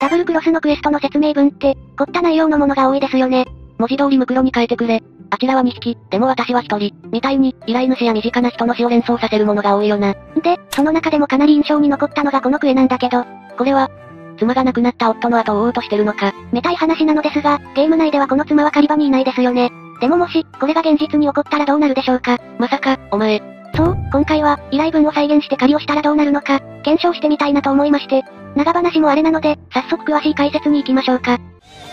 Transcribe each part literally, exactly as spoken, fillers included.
ダブルクロスのクエストの説明文って、凝った内容のものが多いですよね。 文字通りムクロに変えてくれ。あちらはにひき、でも私はひとり。みたいに、依頼主や身近な人の死を連想させるものが多いよな。 で、その中でもかなり印象に残ったのがこのクエなんだけど、 これは、妻が亡くなった夫の後を追おうとしてるのか。 めたい話なのですが、ゲーム内ではこの妻は狩り場にいないですよね。でももし、これが現実に起こったらどうなるでしょうか。 まさか、お前。 そう、今回は、依頼文を再現して狩りをしたらどうなるのか、検証してみたいなと思いまして。長話もあれなので、早速詳しい解説に行きましょうか。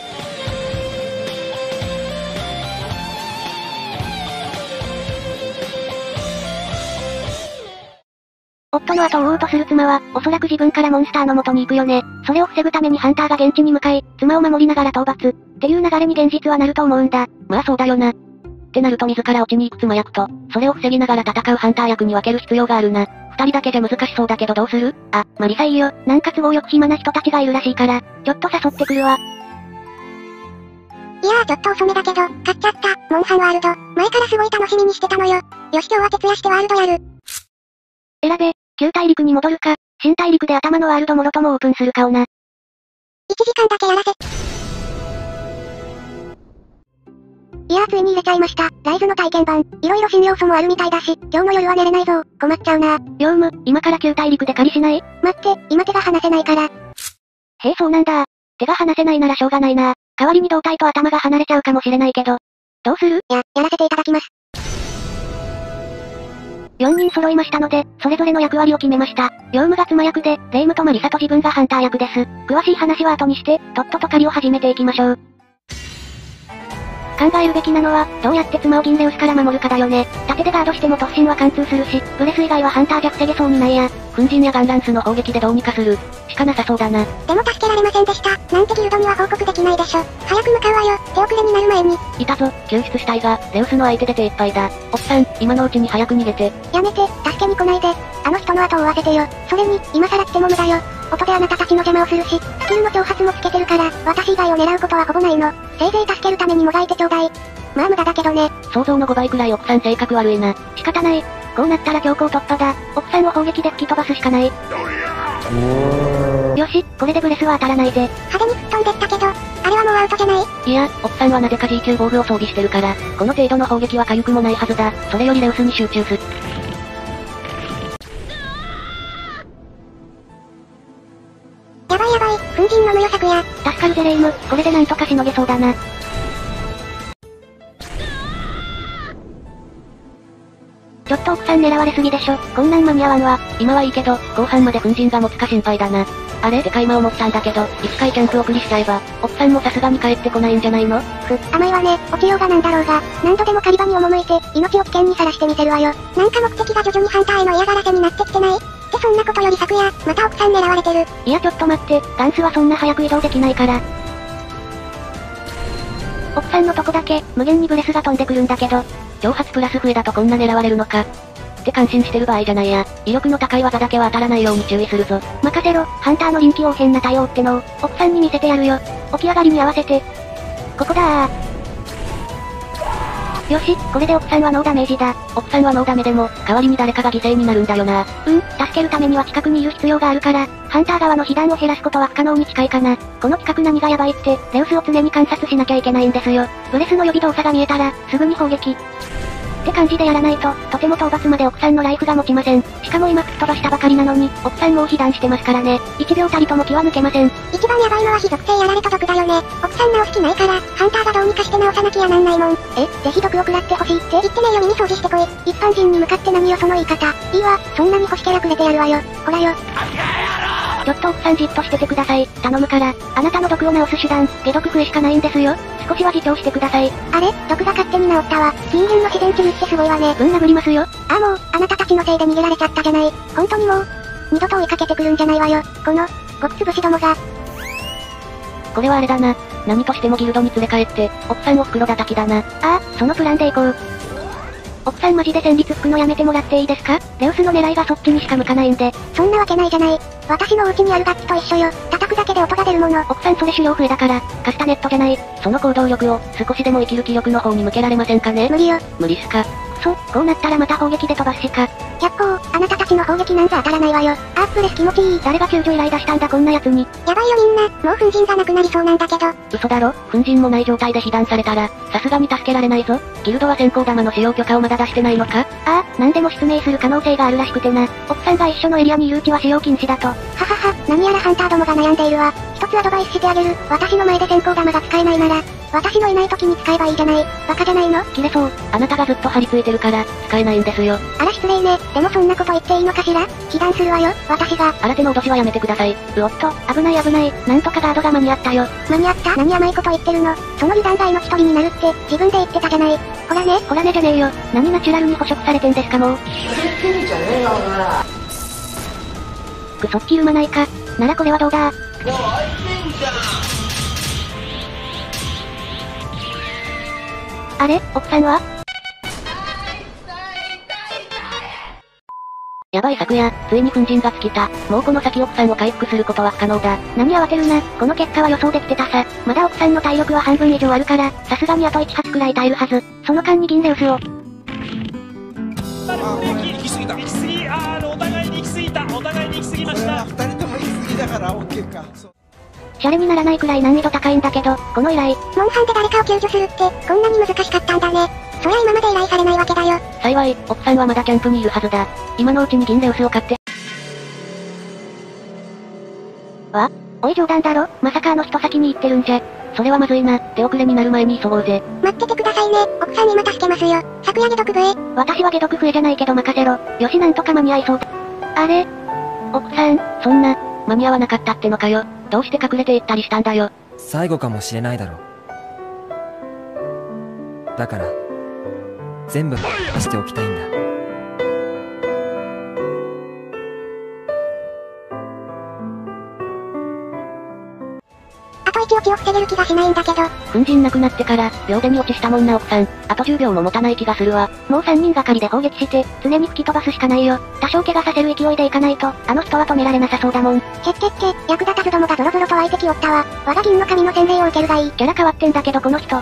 夫の後を追おうとする妻は、おそらく自分からモンスターの元に行くよね。それを防ぐためにハンターが現地に向かい、妻を守りながら討伐。っていう流れに現実はなると思うんだ。 まあそうだよな。ってなると自ら落ちに行く妻役と、それを防ぎながら戦うハンター役に分ける必要があるな。二人だけじゃ難しそうだけどどうする？ あ、マリサいいよ。なんか都合よく暇な人たちがいるらしいから、ちょっと誘ってくるわ。 いやーちょっと遅めだけど、買っちゃった、モンハンワールド。前からすごい楽しみにしてたのよ。よし今日は徹夜してワールドやる。 選べ、旧大陸に戻るか、新大陸で頭のワールドもろともオープンするかをな。 いちじかんだけやらせ。いやーついに入れちゃいました。ライズの体験版。いろいろ新要素もあるみたいだし、今日の夜は寝れないぞ。困っちゃうな。 ヨウム、今から旧大陸で狩りしない？ 待って、今手が離せないから。 へえそうなんだ。手が離せないならしょうがないな。代わりに胴体と頭が離れちゃうかもしれないけど。どうする？ や、やらせていただきます。 よにん揃いましたので、それぞれの役割を決めました。ヨウムが妻役で、レイムとマリサと自分がハンター役です。詳しい話は後にして、とっとと狩りを始めていきましょう。考えるべきなのは、どうやって妻をギンレウスから守るかだよね。盾でガードしても突進は貫通するし、ブレス以外はハンターじゃ防げそうにないや。 粉塵やガンランスの砲撃でどうにかする。しかなさそうだな。 でも助けられませんでした。なんてギルドには報告できないでしょ。早く向かうわよ、手遅れになる前に。 いたぞ、救出したいが、レウスの相手で手いっぱいだ。おっさん、今のうちに早く逃げて。 やめて、助けに来ないで。あの人の後を追わせてよ。それに、今更来ても無駄よ。音であなたたちの邪魔をするし、スキルの挑発もつけてるから、私以外を狙うことはほぼないの。せいぜい助けるためにもがいてちょうだい。まあ無駄だけどね。 想像のごばいくらい奥さん性格悪いな。 仕方ない。こうなったら強行突破だ。奥さんを砲撃で吹き飛ばすしかない。よし、これでブレスは当たらないぜ。 派手に吹っ飛んでったけど、あれはもうアウトじゃない？ いや、奥さんはなぜか ジーきゅう 防具を装備してるから、この程度の砲撃は痒くもないはずだ。それよりレウスに集中す。 やばいやばい、粉塵の無予策や。 助かるぜレイム、これでなんとかしのげそうだな。ちょっと奥さん狙われすぎでしょ。こんなん間に合わんわ。 今はいいけど、後半まで粉塵が持つか心配だな。あれでかい間思ったんだけど、一回キャンプ送りしちゃえば、奥さんもさすがに帰ってこないんじゃないの？ ふ、甘いわね。落ちようがなんだろうが、何度でも狩り場に赴いて、命を危険にさらしてみせるわよ。なんか目的が徐々にハンターへの嫌がらせになってきてない？ってそんなことより昨夜、また奥さん狙われてる。 いやちょっと待って、ガンスはそんな早く移動できないから。奥さんのとこだけ、無限にブレスが飛んでくるんだけど、 挑発プラス笛だとこんな狙われるのか。って感心してる場合じゃないや。威力の高い技だけは当たらないように注意するぞ。 任せろ、ハンターの臨機応変な対応ってのを、奥さんに見せてやるよ。起き上がりに合わせて。ここだー。よし、これで奥さんはノーダメージだ。 奥さんはノーダメでも、代わりに誰かが犠牲になるんだよな。 うん、助けるためには近くにいる必要があるから、ハンター側の被弾を減らすことは不可能に近いかな。この企画何がやばいって、レウスを常に観察しなきゃいけないんですよ。ブレスの予備動作が見えたら、すぐに砲撃。って感じでやらないと、とても討伐まで奥さんのライフが持ちません。しかも今吹っ飛ばしたばかりなのに、奥さんもう被弾してますからね。いちびょうたりとも気は抜けません。 一番やばいのは非属性やられた毒だよね。奥さん直す気ないから、ハンターがどうにかして直さなきゃなんないもん。 え、ぜひ毒を食らってほしいって言ってねえよ耳掃除してこい。一般人に向かって何よその言い方。 いいわ、そんなに欲しけりゃくれてやるわよ。ほらよ。ちょっと奥さんじっとしててください。頼むから、あなたの毒を治す手段、解毒笛しかないんですよ。少しは自重してください。 あれ、毒が勝手に治ったわ。人間の自然治癒ってすごいわね。 ぶん殴りますよ。 ああもう、あなたたちのせいで逃げられちゃったじゃない。本当にもう、二度と追いかけてくるんじゃないわよ。この、極つぶしどもが。 これはあれだな。何としてもギルドに連れ帰って、奥さんを袋叩きだな。 ああ、そのプランで行こう。奥さんマジで戦慄吹くのやめてもらっていいですか？レウスの狙いがそっちにしか向かないんで。 そんなわけないじゃない。私のお家にある楽器と一緒よ。叩くだけで音が出るもの。 奥さんそれ狩猟笛だから、カスタネットじゃない。 その行動力を、少しでも生きる気力の方に向けられませんかね？ 無理よ。 無理っすか。 くそ、こうなったらまた砲撃で飛ばすしか。 百歩、あなたたちの砲撃なんざ当たらないわよ。アープレス気持ちいい。 誰が救助依頼出したんだこんな奴に。 やばいよみんな、もう粉塵がなくなりそうなんだけど。 嘘だろ？粉塵もない状態で被弾されたら、さすがに助けられないぞ。ギルドは閃光弾の使用許可をまだ出してないのか？ ああ、何でも失明する可能性があるらしくてな。奥さんが一緒のエリアにいるうちは使用禁止だと。はははは、何やらハンターどもが悩んでいるわ。一つアドバイスしてあげる。私の前で閃光弾が使えないなら、私のいない時に使えばいいじゃない。バカじゃないの？ 切れそう。あなたがずっと張り付いてるから、使えないんですよ。 あら失礼ね。でもそんなこと言っていいのかしら？被弾するわよ、私が。 新手の脅しはやめてください。 うおっと、危ない危ない。なんとかガードが間に合ったよ。 間に合った？何甘いこと言ってるの？その被弾が命取りになるって、自分で言ってたじゃない。ほらね、 ほらねじゃねえよ。何ナチュラルに捕食されてんですかもう。くそっきるまないか。ならこれはどうだ？あれ、奥さんは？ やばい昨夜、ついに粉塵が尽きた。もうこの先奥さんを回復することは不可能だ。 何慌てるな、この結果は予想できてたさ。まだ奥さんの体力は半分以上あるから、さすがにあといち発くらい耐えるはず。その間に銀レウスを。 行き過ぎた。行き過ぎ、あー、お互いに行き過ぎた。お互いに行き過ぎました。 二人とも行き過ぎだから OK か。 シャレにならないくらい難易度高いんだけど、この依頼。 モンハンで誰かを救助するって、こんなに難しかったんだね。そりゃ今まで依頼されないわけだよ。 幸い、奥さんはまだキャンプにいるはずだ。今のうちに銀レウスを買って。 わ？おい冗談だろ？まさかあの人先に行ってるんじゃ。 それはまずいな。手遅れになる前に急ごうぜ。 待っててくださいね。奥さん今助けますよ。昨夜解毒笛。 私は解毒笛じゃないけど任せろ。よしなんとか間に合いそうだ。あれ？奥さん、 そんな、間に合わなかったってのかよ。どうして隠れていったりしたんだよ。 最後かもしれないだろ。だから、全部話しておきたいんだ。 あといち落ちを防げる気がしないんだけど。 粉塵なくなってから、秒でに落ちしたもんな奥さん。あとじゅうびょうも持たない気がするわ。 もうさんにんがかりで砲撃して、常に吹き飛ばすしかないよ。多少怪我させる勢いでいかないと、あの人は止められなさそうだもん。 へってって、役立たずどもがゾロゾロと湧いてきおったわ。我が銀の神の洗礼を受けるがいい。 キャラ変わってんだけどこの人。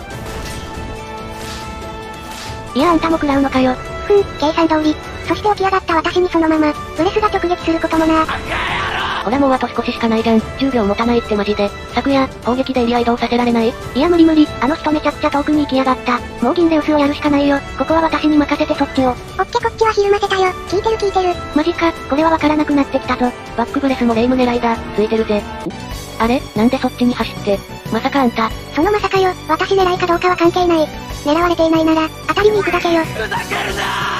いやあんたも食らうのかよ。 ふん、計算通り。そして起き上がった私にそのまま、ブレスが直撃することもな。 ほらもうあと少ししかないじゃん。じゅうびょう持たないってマジで。昨夜、砲撃でエリア移動させられない？ いや無理無理、あの人めちゃくちゃ遠くに行きやがった。もう銀レウスをやるしかないよ。ここは私に任せてそっちを。 オッケこっちはひるませたよ。聞いてる聞いてる。 マジか、これはわからなくなってきたぞ。 バックブレスもレイム狙いだ。ついてるぜ。あれ？なんでそっちに走って。まさかあんた。 そのまさかよ、私狙いかどうかは関係ない。狙われていないなら、当たりに行くだけよ。ふざけるなー！